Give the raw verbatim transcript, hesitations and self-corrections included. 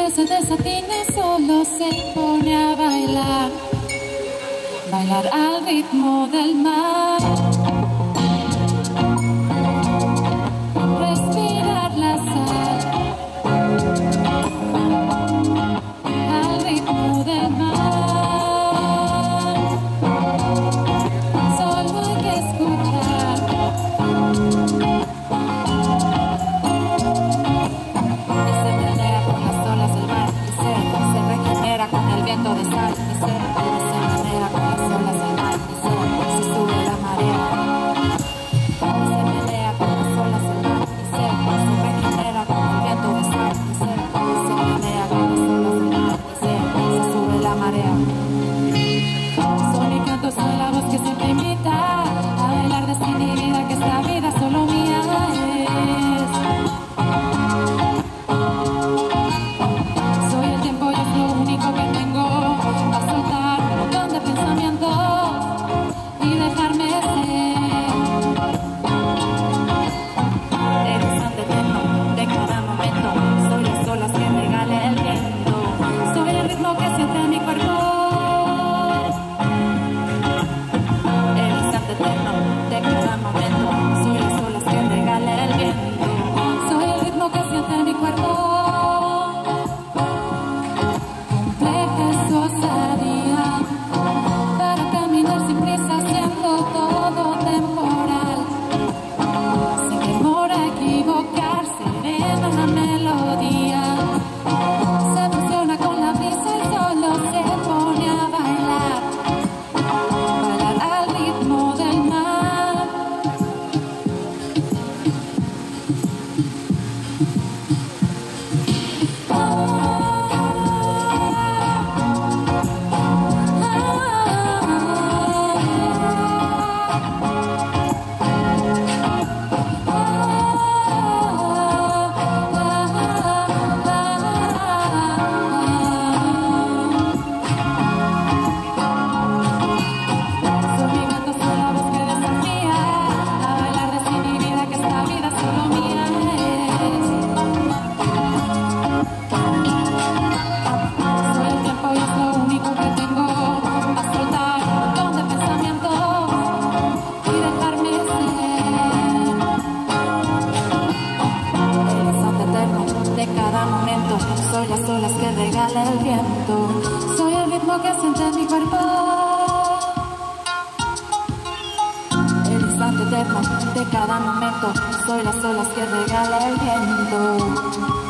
cuando se desatina solo se pone a bailar, bailar al ritmo del mar, respirar la sal, al ritmo del mar, solo hay que escuchar. De sal, y se, se menea con las olas del mar, y se, se sube la marea, y se menea con las olas del mar, y se, se regenera con el viento de sal, y se, se menea con las olas del mar, y se, se sube la marea. Son mis cantos, son la voz que siempre invita a bailar desinhibida, que esta vida solo mía es. Soy el tiempo y es lo único que tengo. Soy las olas que regala el viento, soy el ritmo que siente en mi cuerpo, el instante eterno de cada momento, soy las olas que regala el viento.